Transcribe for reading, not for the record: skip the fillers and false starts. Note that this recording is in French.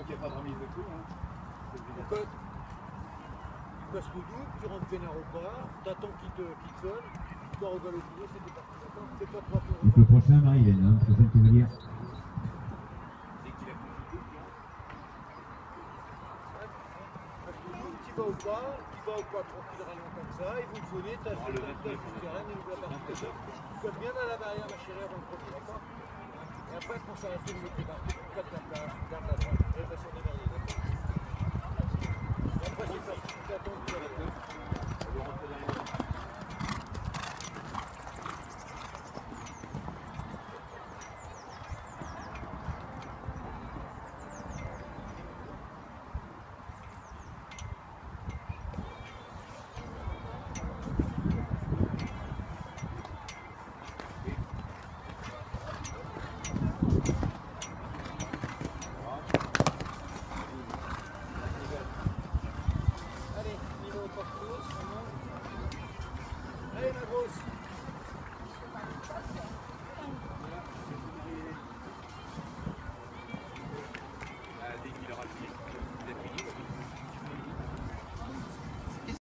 qu'il n'y a pas de remise de coup. Hein. Tu passes le double, tu rentres vénère au bar, t'attends qu'il sonne, tu dois regarder au boulot, c'était parti. D'accord. C'est pas toi pour Donc le prochain, Marie-Hélène, hein, c'est ça que tu veux dire? Dès qu'il a plus de coup, tu vas au bar, tranquillement comme ça, et vous venez, t'as le terrain et vous la partie. Tu cotes bien à la barrière, ma chérie, avant le premier, d'accord. Et après, quand ça va faire le petit parti, tu cotes la place, tu gardes la droite. Et ben, sur des barrières, d'accord. Et après, c'est ça, tu attends que tu la place. on va rentrer dans les deux.